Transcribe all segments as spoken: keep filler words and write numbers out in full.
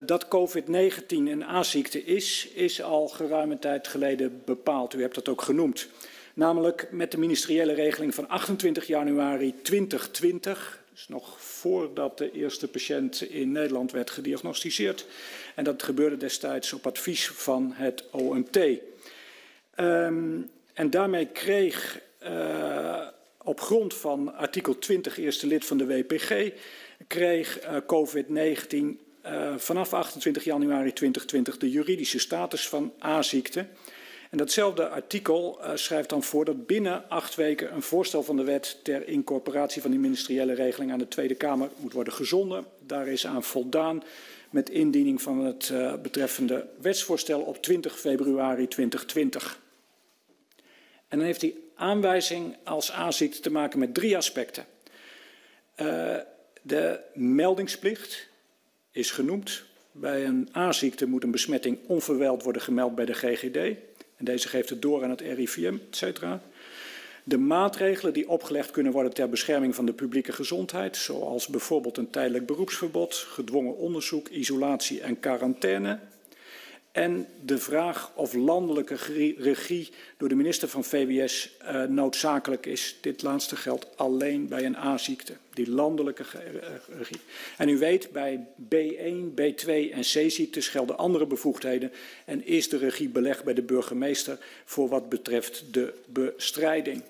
dat COVID negentien een A-ziekte is, is al geruime tijd geleden bepaald. U hebt dat ook genoemd. Namelijk met de ministeriële regeling van achtentwintig januari tweeduizend twintig. Dus nog voordat de eerste patiënt in Nederland werd gediagnosticeerd. En dat gebeurde destijds op advies van het O M T. Um, en daarmee kreeg uh, op grond van artikel twintig eerste lid van de W P G... kreeg uh, COVID negentien uh, vanaf achtentwintig januari tweeduizend twintig de juridische status van A-ziekte. En datzelfde artikel uh, schrijft dan voor dat binnen acht weken een voorstel van de wet ter incorporatie van die ministeriële regeling aan de Tweede Kamer moet worden gezonden. Daar is aan voldaan met indiening van het uh, betreffende wetsvoorstel op twintig februari tweeduizend twintig. En dan heeft die aanwijzing als A-ziekte te maken met drie aspecten. Uh, de meldingsplicht is genoemd. Bij een A-ziekte moet een besmetting onverwijld worden gemeld bij de G G D. En deze geeft het door aan het R I V M, et cetera. De maatregelen die opgelegd kunnen worden ter bescherming van de publieke gezondheid, zoals bijvoorbeeld een tijdelijk beroepsverbod, gedwongen onderzoek, isolatie en quarantaine. En de vraag of landelijke regie door de minister van V W S uh, noodzakelijk is. Dit laatste geldt alleen bij een A-ziekte, die landelijke regie. En u weet, bij B één, B twee en C-ziektes gelden andere bevoegdheden en is de regie belegd bij de burgemeester voor wat betreft de bestrijding.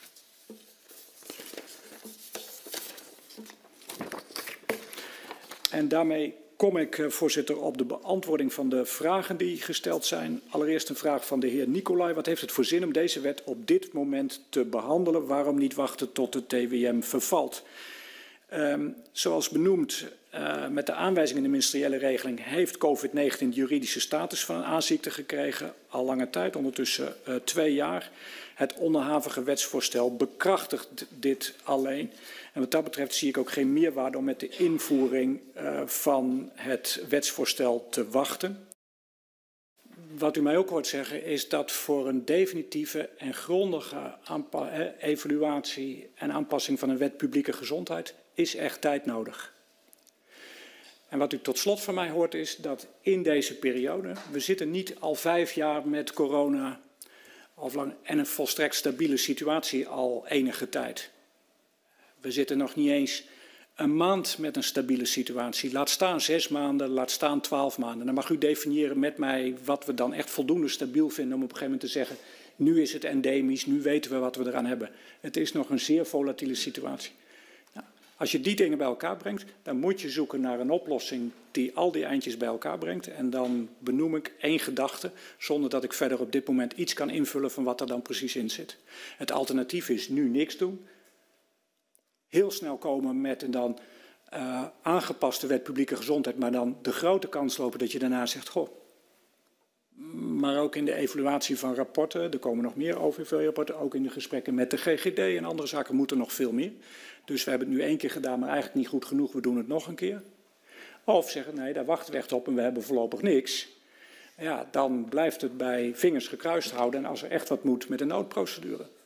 En daarmee kom ik, voorzitter, op de beantwoording van de vragen die gesteld zijn. Allereerst een vraag van de heer Nicolai. Wat heeft het voor zin om deze wet op dit moment te behandelen? Waarom niet wachten tot de T W M vervalt? Um, zoals benoemd, uh, met de aanwijzing in de ministeriële regeling heeft COVID negentien de juridische status van een A-ziekte gekregen. Al lange tijd, ondertussen uh, twee jaar. Het onderhavige wetsvoorstel bekrachtigt dit alleen. En wat dat betreft zie ik ook geen meerwaarde om met de invoering uh, van het wetsvoorstel te wachten. Wat u mij ook hoort zeggen is dat voor een definitieve en grondige evaluatie en aanpassing van een wet publieke gezondheid is echt tijd nodig. En wat u tot slot van mij hoort is dat in deze periode, we zitten niet al vijf jaar met corona of lang, en een volstrekt stabiele situatie al enige tijd. We zitten nog niet eens een maand met een stabiele situatie. Laat staan zes maanden, laat staan twaalf maanden. Dan mag u definiëren met mij wat we dan echt voldoende stabiel vinden om op een gegeven moment te zeggen, nu is het endemisch, nu weten we wat we eraan hebben. Het is nog een zeer volatiele situatie. Nou, als je die dingen bij elkaar brengt, dan moet je zoeken naar een oplossing die al die eindjes bij elkaar brengt. En dan benoem ik één gedachte, zonder dat ik verder op dit moment iets kan invullen van wat er dan precies in zit. Het alternatief is nu niks doen. Heel snel komen met een dan uh, aangepaste wet publieke gezondheid, maar dan de grote kans lopen dat je daarna zegt, goh, maar ook in de evaluatie van rapporten, er komen nog meer O V V-rapporten, ook in de gesprekken met de G G D en andere zaken moeten nog veel meer. Dus we hebben het nu één keer gedaan, maar eigenlijk niet goed genoeg, we doen het nog een keer. Of zeggen, nee, daar wachten we echt op en we hebben voorlopig niks. Ja, dan blijft het bij vingers gekruist houden en als er echt wat moet met een noodprocedure.